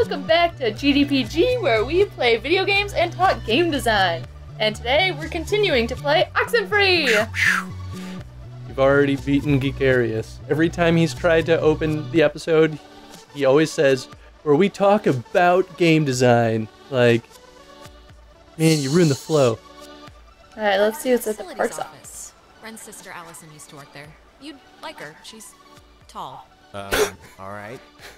welcome back to GDPG, where we play video games and talk game design. And today we're continuing to play Oxenfree! You've already beaten Geekarius. Every time he's tried to open the episode, he always says, where we talk about game design. Like, man, you ruined the flow. Alright, let's see what's at the parts office. Ren's sister Allison used to work there. You'd like her. She's tall. Alright.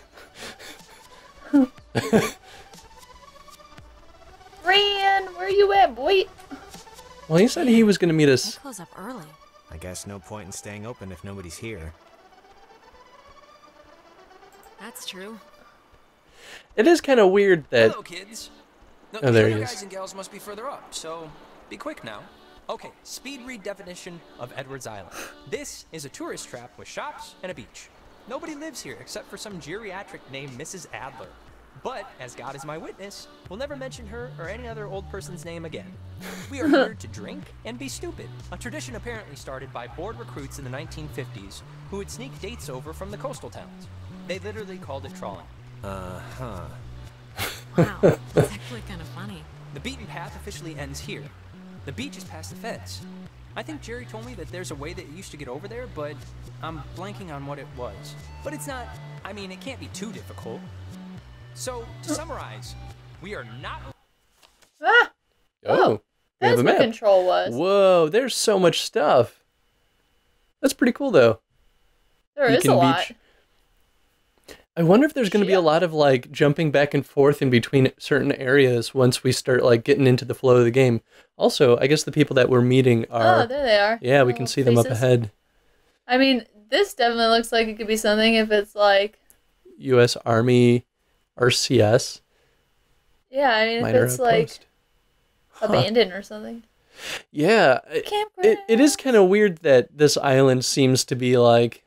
Ren, where you at, boy? Well, he said he was going to meet They us. close up early. I guess no point in staying open if nobody's here. That's true. It is kind of weird that... Hello, kids. No, Oh, there the he other is. guys and gals must be further up, so be quick now. Okay, speed read definition of Edwards Island. This is a tourist trap with shops and a beach. Nobody lives here except for some geriatric named Mrs. Adler. But, as God is my witness, we'll never mention her or any other old person's name again. We are here to drink and be stupid, a tradition apparently started by bored recruits in the 1950s who would sneak dates over from the coastal towns. They literally called it trawling. Uh-huh. Wow, that's actually kind of funny. The beaten path officially ends here. The beach is past the fence. I think Jerry told me that there's a way that you used to get over there, but I'm blanking on what it was. But it's not, I mean, it can't be too difficult. So, to summarize, we are not... Ah! Oh, we have That's a what map. control was. Whoa, there's so much stuff. That's pretty cool, though. There is a Beacon lot. Beach. I wonder if there's going to be a Shit. lot of, like, jumping back and forth in between certain areas once we start, like, getting into the flow of the game. Also, I guess the people that we're meeting are... Oh, there they are. yeah, we Little can see them up faces. ahead. I mean, this definitely looks like it could be something if it's like... U.S. Army, RCS, Yeah, I mean, if minor it's like outpost. abandoned or something. Yeah, Campground. it is kind of weird that this island seems to be, like,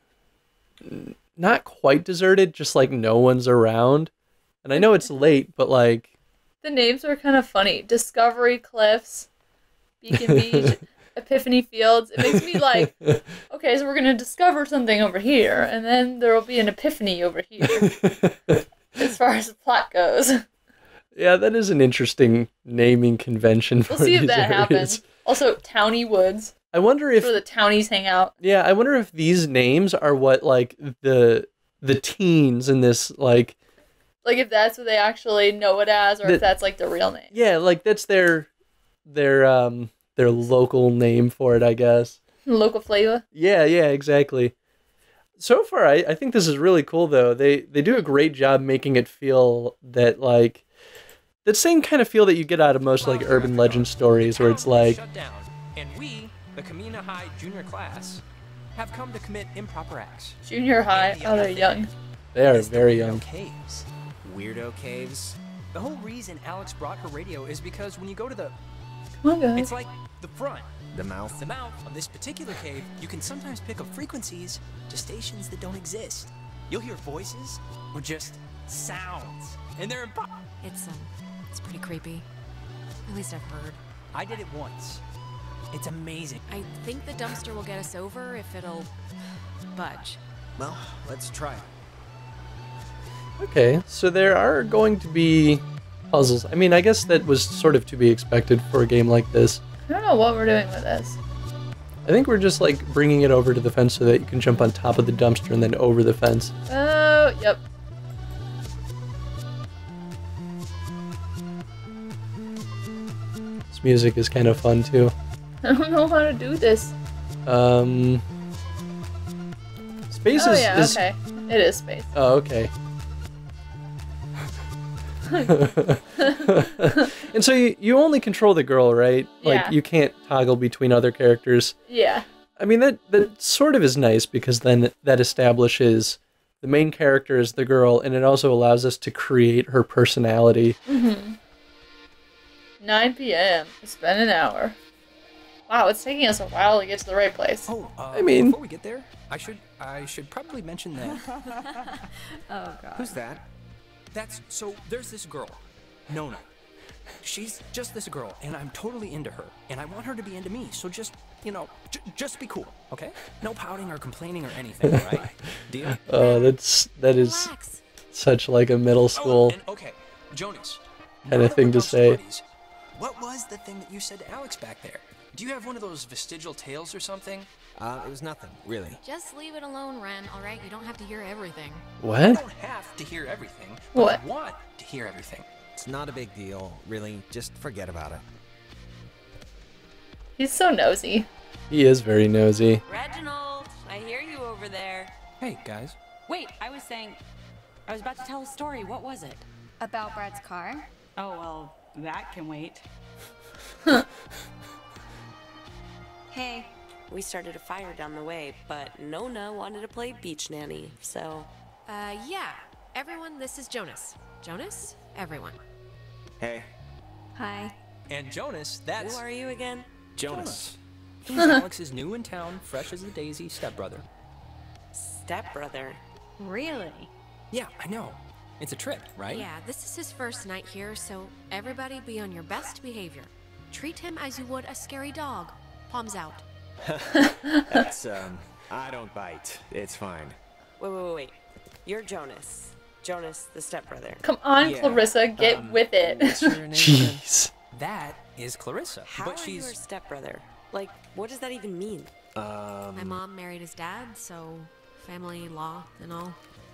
not quite deserted, just, like, no one's around. And I know it's late, but, like... The names were kind of funny. Discovery Cliffs, Beacon Beach, Epiphany Fields. It makes me like, okay, so we're going to discover something over here, and then there will be an epiphany over here, as far as the plot goes. Yeah, that is an interesting naming convention for We'll see if these that areas. happens. Also, Towny Woods, I wonder if... where the townies hang out. Yeah, I wonder if these names are what, like, the teens in this, like... Like, if that's what they actually know it as, or if that's, like, the real name. Yeah, like, that's their local name for it, I guess. Local flavor. Yeah, exactly. So far, I think this is really cool, though. They do a great job making it feel that, like, that same kind of feel that you get out of most, like, urban legend stories, where it's Town is like, shut down, and we, the Kamina High junior class, have come to commit improper acts. Junior high. And the Oh, other they're thing young. they are is the very Weirdo young. Caves. Weirdo caves? The whole reason Alex brought her radio is because when you go to the... Come on, guys. It's like the front. The mouth? The mouth of this particular cave, you can sometimes pick up frequencies to stations that don't exist. You'll hear voices or just sounds, and they're It's pretty creepy. At least I've heard. I did it once. It's amazing. I think the dumpster will get us over if it'll budge. Well, let's try it. Okay, so there are going to be puzzles. I mean, I guess that was sort of to be expected for a game like this. I don't know what we're doing with this. I think we're just, like, bringing it over to the fence so that you can jump on top of the dumpster and then over the fence. Oh, yep. This music is kind of fun, too. I don't know how to do this. Space Oh, is... yeah, okay. It is space. Oh, okay. And so you only control the girl, right? Like, Yeah. you can't toggle between other characters. Yeah. I mean, that sort of is nice because then that establishes the main character is the girl, and it also allows us to create her personality. 9 p.m. It's been an hour. Wow, it's taking us a while to get to the right place. Oh, I mean- before we get there, I should probably mention that. Oh god. Who's that? There's this girl, Nona. She's just this girl, and I'm totally into her, and I want her to be into me, so just, just be cool, okay? No pouting or complaining or anything, all right? Deal? That is Relax. such like a middle Oh, school and okay, Jonas. kind now of that thing we're to done say. parties, what was the thing that you said to Alex back there? Do you have one of those vestigial tales or something? It was nothing, really. Just leave it alone, Ren, alright? You don't have to hear everything. I What? don't have to hear everything, but What? I want to hear everything. It's not a big deal, really. Just forget about it. He's so nosy. He is very nosy. Reginald, I hear you over there. Hey, guys. Wait, I was about to tell a story. What was it? About Brad's car? Oh, well, that can wait. Hey, We started a fire down the way, but Nona wanted to play beach nanny, so. Yeah. Everyone, this is Jonas. Jonas? Everyone. Hey, hi. And Jonas, Who that's are you again? Jonas. He's Alex's new in town, fresh as a daisy stepbrother. Stepbrother. Really? Yeah, I know. It's a trip, right? Yeah, this is his first night here, so everybody be on your best behavior. Treat him as you would a scary dog. Palms out. That's, I don't bite. It's fine. Wait. You're Jonas. Jonas, the stepbrother. Come on, Yeah, Clarissa, get with it. What's your name again? Jeez. That is Clarissa. How but are you her she's stepbrother? Like, what does that even mean? My mom married his dad, so family law and all.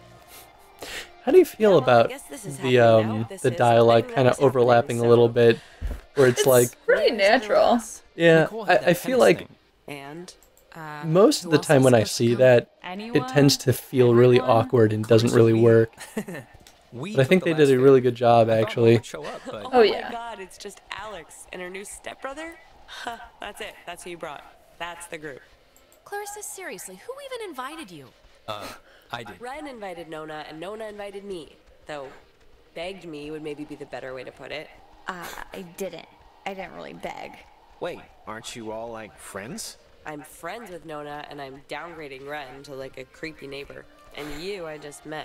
How do you feel well, I about guess this is the happening now. This the is dialogue the thing kind of that was happening, overlapping a so- little bit, where it's like, Pretty natural. yeah, Nicole had that I feel tennis like thing. And most of the time when I see that, it tends to feel really awkward and doesn't really work. We But I took think the they did last a really pick. good job, I thought Mom actually. would show up, but Oh, yeah. my god, it's just Alex and her new stepbrother? Huh, that's it. That's who you brought. That's the group. Clarissa, seriously, who even invited you? I did. Ren invited Nona, and Nona invited me. Though, begged me would maybe be the better way to put it. I didn't. I didn't really beg. Wait, aren't you all, like, friends? I'm friends with Nona, and I'm downgrading Ren to like a creepy neighbor. And you, I just met.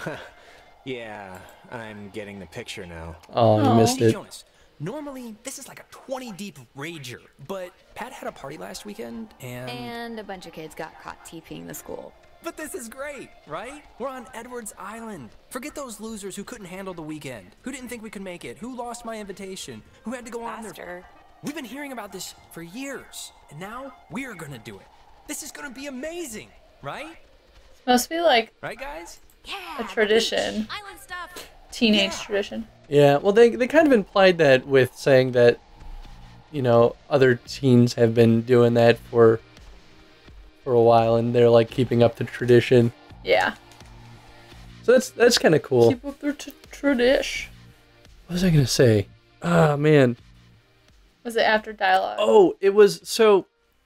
Yeah, I'm getting the picture now. Oh, you missed See, it. Jonas, normally this is like a 20 deep rager, but Pat had a party last weekend And a bunch of kids got caught TPing the school. But this is great, right? We're on Edwards Island. Forget those losers who couldn't handle the weekend, who didn't think we could make it, who lost my invitation, who had to go on their... Faster. We've been hearing about this for years, and now we're gonna do it. This is gonna be amazing, right? Must be like Right, guys? Yeah. a tradition, Island stuff. teenage tradition. Yeah, well, they kind of implied that with saying that, you know, other teens have been doing that for a while, and they're like keeping up the tradition. Yeah. So that's kind of cool. Keep up their tradition. What was I gonna say? Ah, man. Was it after dialogue? Oh, it was so.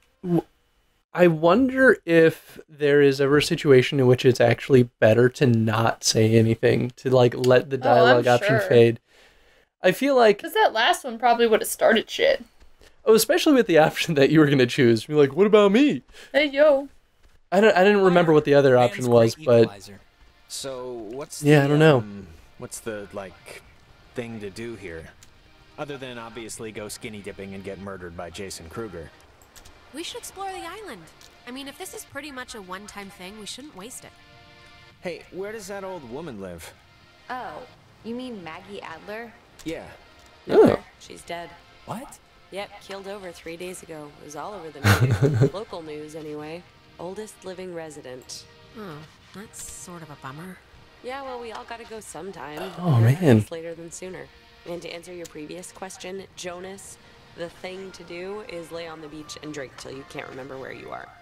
I wonder if there is ever a situation in which it's actually better to not say anything, to like let the dialogue option sure. fade. I feel like, Because that last one probably would have started shit. oh, especially with the option that you were gonna choose. You're like, what about me? Hey, yo. I didn't remember what the other option Man's was, great but equalizer. So, what's Yeah, the, I don't know. What's the, like, thing to do here? Other than obviously go skinny dipping and get murdered by Jason Kruger. We should explore the island. I mean, if this is pretty much a one-time thing, we shouldn't waste it. Hey, where does that old woman live? Oh, you mean Maggie Adler? Yeah. oh, She's dead. What? Yep, keeled over 3 days ago. It was all over the news. Local news, anyway. Oldest living resident. Oh, that's sort of a bummer. Yeah, well, we all gotta go sometime. Oh, Better man. it's later than sooner. And to answer your previous question, Jonas, the thing to do is lay on the beach and drink till you can't remember where you are.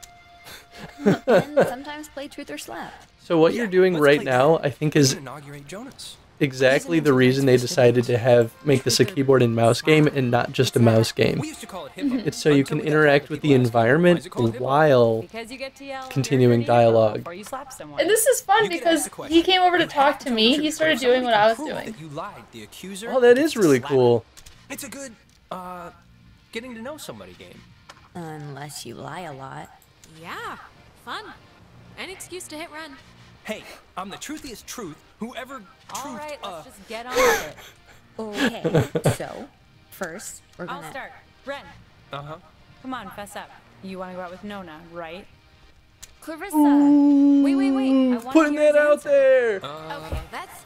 And sometimes play truth or slap. so what you're doing let's right play now, that. I think, We is should inaugurate Jonas. exactly the reason they decided to make this a keyboard and mouse game and not just a mouse game. We used to call it hippo. It's so you until can we got interact told with people the asked, "Why environment is it called hippo?" while Because you get to yell continuing "You're a hero" dialogue. before you slap someone. And this is fun You get because asked a question. he came over to You talk have to tell me. the He truth, started but if doing what somebody I can was prove doing. that you lied, the accuser Oh, that gets is to really slap cool. you. It's a good, getting to know somebody game. Unless you lie a lot. Yeah, fun. An excuse to hit run. Hey, I'm the truthiest truth. Whoever All truth, right, let's just get on with it. Okay, so first we're I'll gonna. start. Ren, Uh-huh. come on, fess up. You want to go out with Nona, right? Clarissa. Wait. I want putting that out there. Okay, that's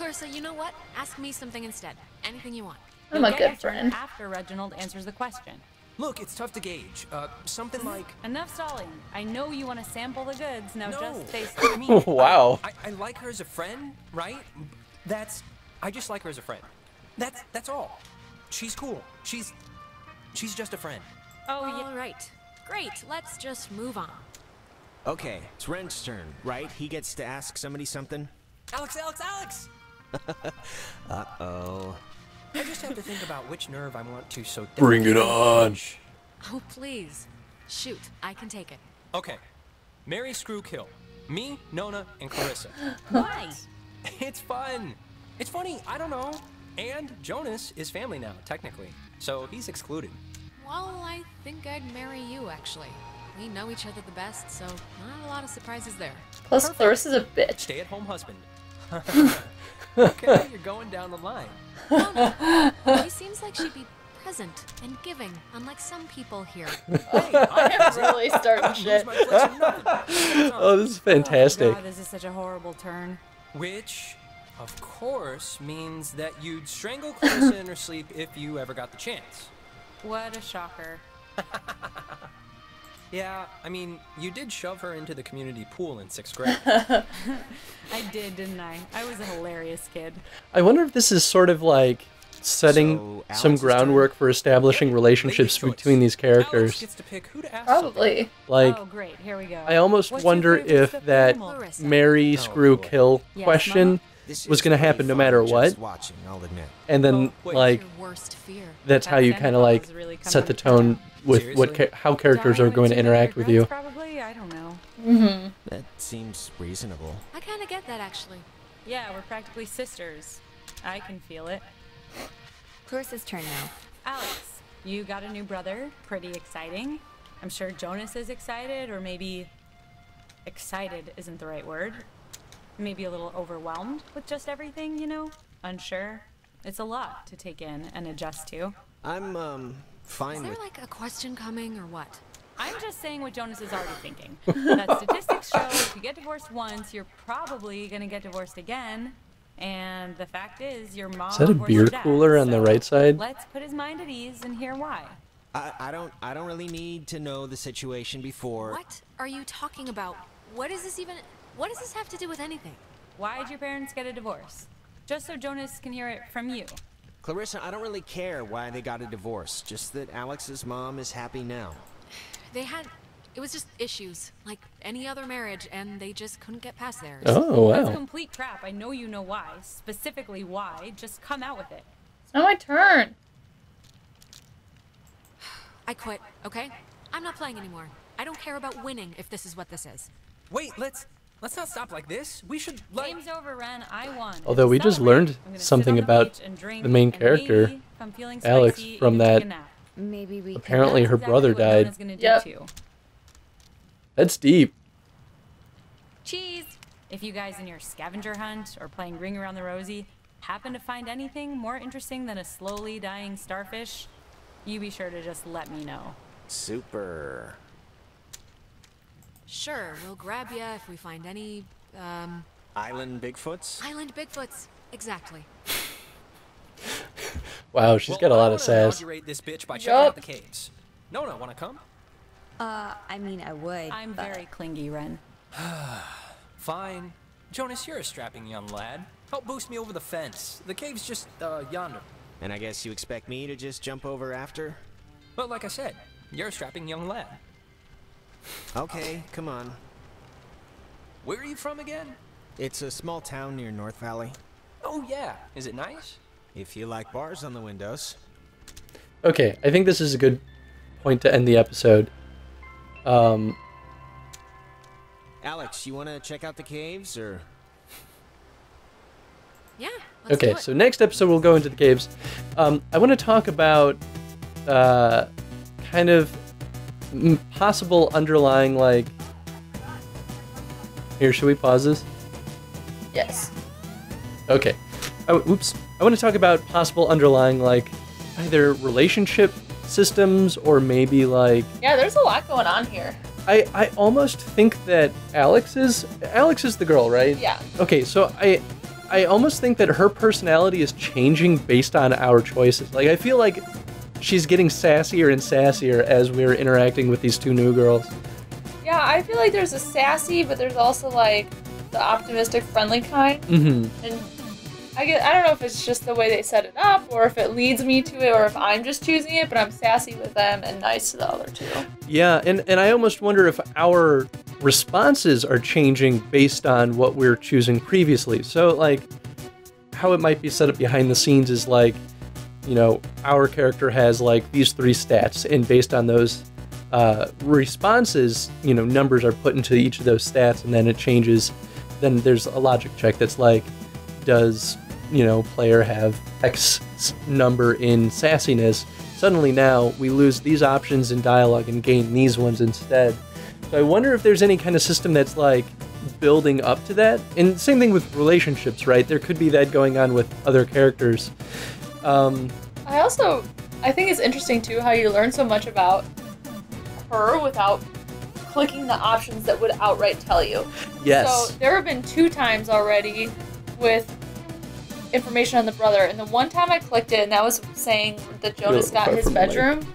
Clarissa, you know what? Ask me something instead. Anything you want. I'm You'll a get good your turn friend. after Reginald answers the question. Look, it's tough to gauge. Something like... Enough stalling. I know you want to sample the goods. Now No. just face me. Wow. I like her as a friend, right? I just like her as a friend. That's all. She's cool. She's just a friend. Oh, yeah. All right. Great. Let's just move on. Okay, it's Ren's turn, right? He gets to ask somebody something? Alex! Uh-oh. I just have to think about which nerve I want to so Bring it delicately on. pinch. Oh, please. Shoot. I can take it. Okay. Mary Screw Kill. Me, Nona, and Clarissa. Why? It's fun. It's funny. I don't know. And Jonas is family now, technically. So he's excluded. Well, I think I'd marry you, actually. We know each other the best, so not a lot of surprises there. Plus, Clarissa's a bitch. Stay-at-home husband. Okay, you're going down the line. She seems like she'd be present and giving, unlike some people here. I am really starting Lose shit. my place or nothing. Oh, this is fantastic. Oh, God, this is such a horrible turn. Which, of course, means that you'd strangle Clarissa in her sleep if you ever got the chance. What a shocker. Yeah, I mean, you did shove her into the community pool in 6th grade. I did, didn't I? I was a hilarious kid. I wonder if this is sort of like setting So, some Alex's groundwork for establishing relationships Ladies' choice. between these Alex characters. gets to pick who to ask something. Probably. Like, Oh, great. Here we go. I almost What's your wonder favorite if stuffed that animal? Clarissa. Marry, screw, boy. kill Yes, question Mama? This was is going to pretty happen no fun matter just what, watching, I'll admit. and then wait. like Your worst fear. that's how you That kind of Santa like Claus is really coming set the to town. tone with what Seriously? how characters Dying are going to with too many interact with you. regrets, Probably, I don't know. Mm-hmm. That seems reasonable. I kind of get that, actually. Yeah, we're practically sisters. I can feel it. Clarissa's turn now. Alex, you got a new brother. Pretty exciting. I'm sure Jonas is excited, or maybe excited isn't the right word. Maybe a little overwhelmed with just everything, you know? Unsure. It's a lot to take in and adjust to. I'm, Is fine there with... like a question coming or what? I'm just saying what Jonas is already thinking. That statistics show if you get divorced once, you're probably gonna get divorced again. And the fact is, your mom Is that a divorced beer your dad, cooler on the so right side? Let's put his mind at ease and hear why. I don't really need to know the situation before... What are you talking about? What does this have to do with anything? Why'd your parents get a divorce? Just so Jonas can hear it from you. Clarissa, I don't really care why they got a divorce, just that Alex's mom is happy now. It was just issues, like any other marriage, and they just couldn't get past theirs. Oh That's wow. complete crap. I know you know why. Specifically why. Just come out with it. It's not my turn. I quit, okay? I'm not playing anymore. I don't care about winning if this is what this is. Wait, let's not stop like this. We should like... Game's over, Ren. I won. Although we just Celebrate. learned I'm gonna sit something on the about beach and drink, the main and character, maybe, if I'm feeling Alex, spicy, from even take that- a nap. Maybe we Apparently That's her exactly brother what died. Nona's gonna do Yep. too. That's deep. Cheese! If you guys in your scavenger hunt or playing Ring Around the Rosie happen to find anything more interesting than a slowly dying starfish, you be sure to just let me know. Super. Sure, we'll grab ya if we find any, Island Bigfoots? island Bigfoots. Exactly. Wow, she's got a lot of I wanna sass. inaugurate this bitch by checking out Yup. the caves. Nona, wanna come? I mean, I would. I'm but very clingy, Ren. Fine. Jonas, you're a strapping young lad. Help boost me over the fence. The cave's just, yonder. And I guess you expect me to just jump over after? But like I said, you're a strapping young lad. Okay, come on. Where are you from again? It's a small town near North Valley. Oh yeah. Is it nice? If you like bars on the windows. Okay, I think this is a good point to end the episode. Alex, you want to check out the caves, or...? Yeah, let's do Okay, it. so next episode we'll go into the caves. I want to talk about kind of possible underlying, like... Here, should we pause this? Yes. Okay. Oops. I want to talk about possible underlying, like, either relationship systems or maybe, like... Yeah, there's a lot going on here. I almost think that Alex is the girl, right? Yeah. Okay, so I I almost think that her personality is changing based on our choices. Like, I feel like she's getting sassier and sassier as we're interacting with these two new girls. Yeah, I feel like there's a sassy, but there's also like the optimistic, friendly kind. Mm-hmm. And I don't know if it's just the way they set it up, or if it leads me to it, or if I'm just choosing it. But I'm sassy with them and nice to the other two. Yeah, and I almost wonder if our responses are changing based on what we're choosing previously. So, like, how it might be set up behind the scenes is like, you know, our character has like these 3 stats, and based on those responses, you know, numbers are put into each of those stats, and then it changes. Then there's a logic check that's like, does, you know, player have X number in sassiness? Suddenly now we lose these options in dialogue and gain these ones instead. So I wonder if there's any kind of system that's like building up to that. And same thing with relationships, right? There could be that going on with other characters. I think it's interesting too how you learn so much about her without clicking the options that would outright tell you. Yes. So there have been 2 times already with information on the brother, and the one time I clicked it, and that was saying that Jonas got his bedroom.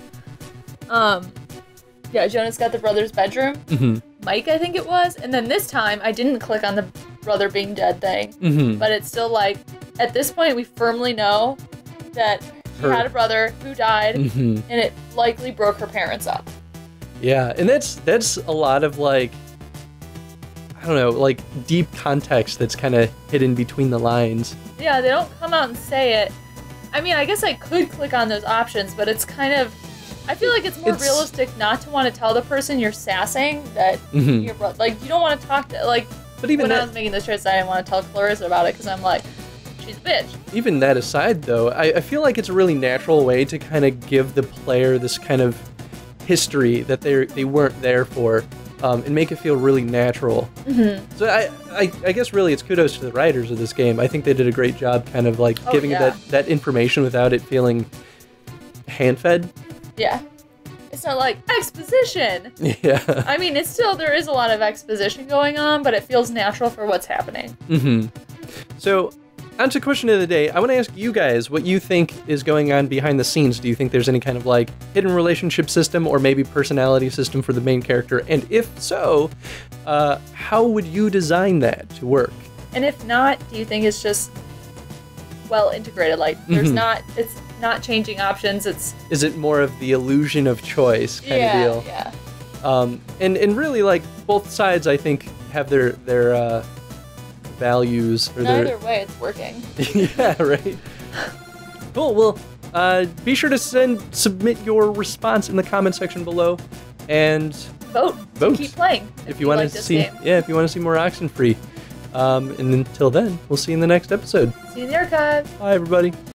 Yeah, Jonas got the brother's bedroom. Mm-hmm. Mike, I think it was. And then this time, I didn't click on the brother being dead thing. Mm-hmm. But it's still like, at this point, we firmly know that she had a brother who died, Mm-hmm. and it likely broke her parents up. Yeah, and that's a lot of like, I don't know, like deep context that's kind of hidden between the lines. Yeah, they don't come out and say it. I mean, I guess I could click on those options, but it's kind of... I feel like it's more realistic not to want to tell the person you're sassing that your brother... Like, you don't want to talk to... Like, But even when I was making this choice, I didn't want to tell Clarissa about it because I'm like, she's a bitch. Even that aside, though, I feel like it's a really natural way to kind of give the player this kind of history that they weren't there for, and make it feel really natural. Mm-hmm. So I guess really it's kudos to the writers of this game. I think they did a great job kind of like giving that information without it feeling hand-fed. Yeah. It's not like exposition. Yeah. I mean, it's still, there is a lot of exposition going on, but it feels natural for what's happening. Mm-hmm. So, on to question of the day. I want to ask you guys what you think is going on behind the scenes. Do you think there's any kind of like hidden relationship system or maybe personality system for the main character? And if so, how would you design that to work? And if not, do you think it's just well integrated? Like, there's not, it's not changing options. Is it more of the illusion of choice kind of deal? Yeah. And really, like, both sides, I think, have their values. Or Either way, it's working. Yeah, right. Cool. Well, be sure to submit your response in the comment section below, and vote. Keep playing if you want like to see. Game. Yeah, if you want to see more Oxenfree. And until then, we'll see you in the next episode. See you in the archive. Bye, everybody.